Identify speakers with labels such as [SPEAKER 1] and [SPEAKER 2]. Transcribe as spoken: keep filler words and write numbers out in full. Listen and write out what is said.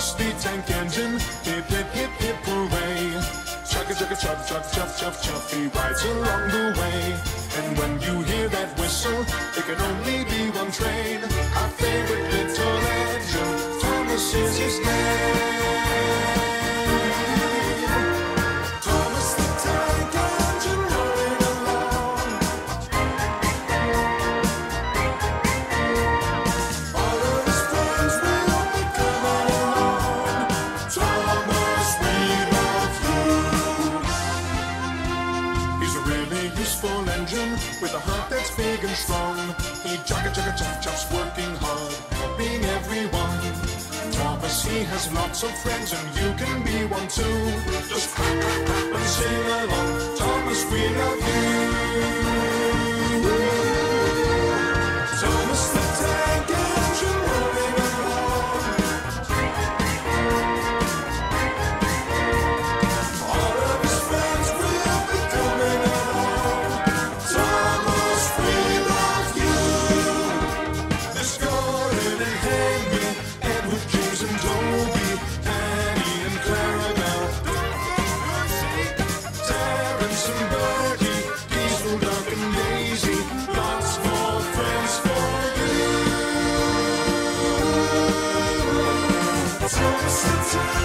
[SPEAKER 1] Thomas the Tank Engine, hip hip hip hip hooray. Chugga chugga chuff chuff chuff chuff chuff, he rides along the way. And when you hear that whistle, it can only be one train. Our favorite little engine, Thomas is his name. Thomas the Tank Engine rolling along. All of his friends will be coming along. Thomas, we love you. He's a really useful engine with a heart that's big and strong. He jugga jugga chuff chuffs, working hard, helping everyone. Thomas, he has lots of friends and you can be one too. Just clap, clap, clap and sing along. Thomas, we love you. Thomas the Tank Engine rolling along. All of his friends will be coming along. Thomas, we love you. There's Gordon and Henry, Edward, James and Toby, Annie and Clarabelle, Terrence and Bertie, Diesel, Duck and Daisy, lots more friends for you. Thomas the Tank